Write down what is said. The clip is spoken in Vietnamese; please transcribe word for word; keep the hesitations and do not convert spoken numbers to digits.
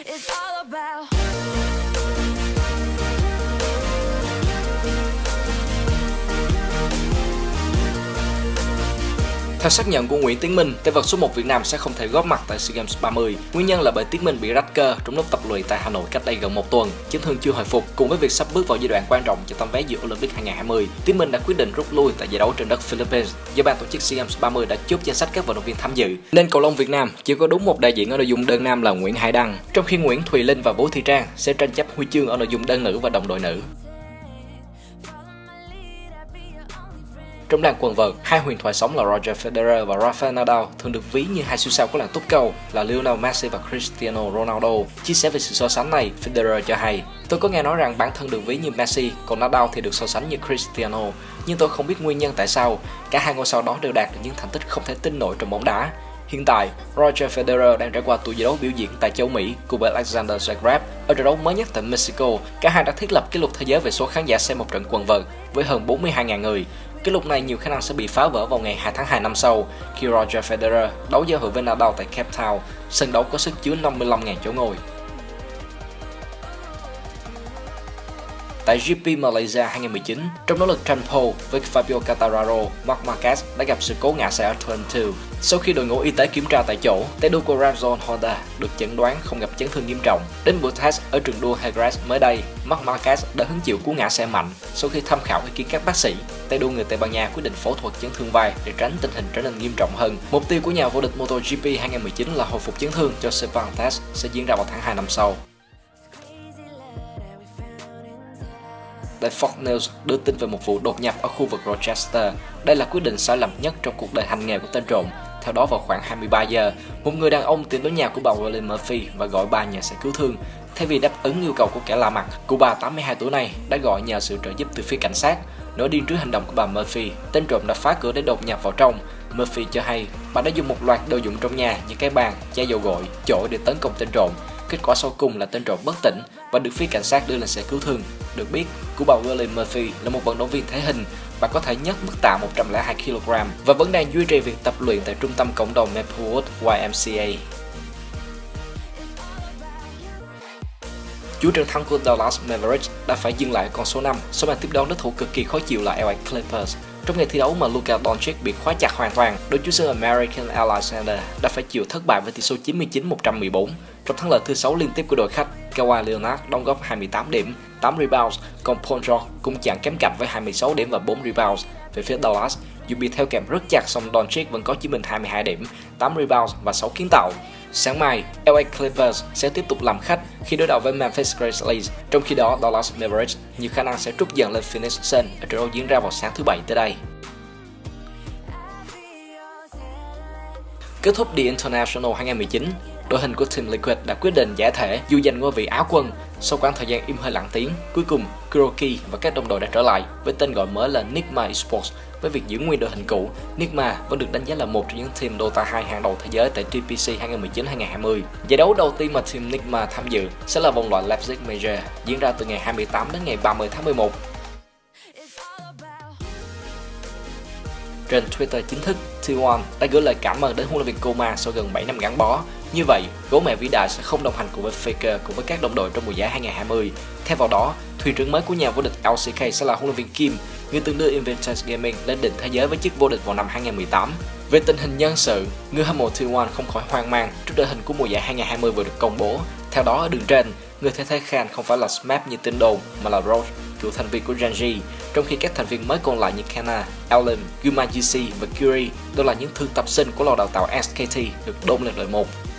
Theo xác nhận của Nguyễn Tiến Minh, tay vợt số một Việt Nam sẽ không thể góp mặt tại SEA Games ba mươi. Nguyên nhân là bởi Tiến Minh bị rách cơ trong lúc tập luyện tại Hà Nội cách đây gần một tuần, chấn thương chưa hồi phục. Cùng với việc sắp bước vào giai đoạn quan trọng cho tấm vé dự Olympic hai không hai không, Tiến Minh đã quyết định rút lui tại giải đấu trên đất Philippines do ban tổ chức SEA Games ba mươi đã chốt danh sách các vận động viên tham dự. Nên cầu lông Việt Nam chỉ có đúng một đại diện ở nội dung đơn nam là Nguyễn Hải Đăng, trong khi Nguyễn Thùy Linh và Vũ Thị Trang sẽ tranh chấp huy chương ở nội dung đơn nữ và đồng đội nữ. Trong làng quần vợt, hai huyền thoại sống là Roger Federer và Rafael Nadal thường được ví như hai siêu sao của làng túc cầu là Lionel Messi và Cristiano Ronaldo. Chia sẻ về sự so sánh này, Federer cho hay: "Tôi có nghe nói rằng bản thân được ví như Messi, còn Nadal thì được so sánh như Cristiano, nhưng tôi không biết nguyên nhân tại sao. Cả hai ngôi sao đó đều đạt được những thành tích không thể tin nổi trong bóng đá." Hiện tại, Roger Federer đang trải qua tour giải đấu biểu diễn tại châu Mỹ cùng với Alexander Zverev. Ở trận đấu mới nhất tại Mexico, cả hai đã thiết lập kỷ lục thế giới về số khán giả xem một trận quần vợt với hơn bốn mươi hai nghìn người. Kỷ lục này nhiều khả năng sẽ bị phá vỡ vào ngày hai tháng hai năm sau khi Roger Federer đấu giao hữu với Nadal tại Cape Town, sân đấu có sức chứa năm mươi lăm nghìn chỗ ngồi. Tại giê pê Malaysia hai không một chín, trong nỗ lực tranh pole với Fabio Quartararo, Marc Marquez đã gặp sự cố ngã xe ở Turn hai. Sau khi đội ngũ y tế kiểm tra tại chỗ, tay đua của Repsol Honda được chẩn đoán không gặp chấn thương nghiêm trọng. Đến buổi test ở trường đua Jerez mới đây, Marc Marquez đã hứng chịu cú ngã xe mạnh. Sau khi tham khảo ý kiến các bác sĩ, tay đua người Tây Ban Nha quyết định phẫu thuật chấn thương vai để tránh tình hình trở nên nghiêm trọng hơn. Mục tiêu của nhà vô địch MotoGP hai không một chín là hồi phục chấn thương cho Sepang Test sẽ diễn ra vào tháng hai năm sau. Tại Fox News đưa tin về một vụ đột nhập ở khu vực Rochester. Đây là quyết định sai lầm nhất trong cuộc đời hành nghề của tên trộm. Theo đó, vào khoảng hai mươi ba giờ, một người đàn ông tìm đến nhà của bà Willie Murphy và gọi ba nhà xe cứu thương. Thay vì đáp ứng yêu cầu của kẻ lạ mặt, cụ bà tám mươi hai tuổi này đã gọi nhờ sự trợ giúp từ phía cảnh sát. Nổi điên trước hành động của bà Murphy, tên trộm đã phá cửa để đột nhập vào trong. Murphy cho hay bà đã dùng một loạt đồ dụng trong nhà như cái bàn, chai dầu gội, chổi để tấn công tên trộm. Kết quả sau cùng là tên trộm bất tỉnh và được phía cảnh sát đưa lên xe cứu thương. Được biết, cụ bà Willie Murphy là một vận động viên thể hình và có thể nhấc mức tạ một trăm lẻ hai ki lô gam và vẫn đang duy trì việc tập luyện tại trung tâm cộng đồng Maplewood Y M C A. Chủ trận thắng của Dallas Mavericks đã phải dừng lại con số năm sau màn tiếp đón đối thủ cực kỳ khó chịu là L A Clippers. Trong ngày thi đấu mà Luka Doncic bị khóa chặt hoàn toàn, đội chủ sân American Alexander đã phải chịu thất bại với tỷ số chín mươi chín một trăm mười bốn. Trong thắng lợi thứ sáu liên tiếp của đội khách, Kawhi Leonard đóng góp hai mươi tám điểm, tám rebounds, còn Paul George cũng chẳng kém cạnh với hai mươi sáu điểm và bốn rebounds. Về phía Dallas, dù bị theo kèm rất chặt song Doncic vẫn có chỉ mình hai mươi hai điểm, tám rebounds và sáu kiến tạo. Sáng mai, L A Clippers sẽ tiếp tục làm khách khi đối đầu với Memphis Grizzlies, trong khi đó Dallas Mavericks nhiều khả năng sẽ trút giận lên Phoenix Suns ở trận đấu diễn ra vào sáng thứ Bảy tới đây. Kết thúc The International hai không một chín, đội hình của Team Liquid đã quyết định giải thể dù giành ngôi vị Á quân. Sau quãng thời gian im hơi lặng tiếng, cuối cùng Kuroki và các đồng đội đã trở lại với tên gọi mới là Nigma Esports. Với việc giữ nguyên đội hình cũ, Nigma vẫn được đánh giá là một trong những team Dota hai hàng đầu thế giới tại T P C hai không một chín hai không hai không. Giải đấu đầu tiên mà team Nigma tham dự sẽ là vòng loại Leipzig Major diễn ra từ ngày hai mươi tám đến ngày ba mươi tháng mười một. Trên Twitter chính thức, T một đã gửi lời cảm ơn đến huấn luyện viên Koma sau gần bảy năm gắn bó. Như vậy, gấu mèo vĩ đại sẽ không đồng hành cùng với Faker cùng với các đồng đội trong mùa giải hai không hai không. Theo vào đó, thuyền trưởng mới của nhà vô địch L C K sẽ là huấn luyện viên Kim, người từng đưa Invictus Gaming lên đỉnh thế giới với chức vô địch vào năm hai không một tám. Về tình hình nhân sự, người hâm mộ T một không khỏi hoang mang trước đội hình của mùa giải hai không hai không vừa được công bố. Theo đó, ở đường trên, người thay thế Khan không phải là Smap như tin đồn mà là Roche, cựu thành viên của Genji, trong khi các thành viên mới còn lại như Kana, Allen, Guma G C và Curie đều là những thực tập sinh của lò đào tạo S K T được đôn lên đội một.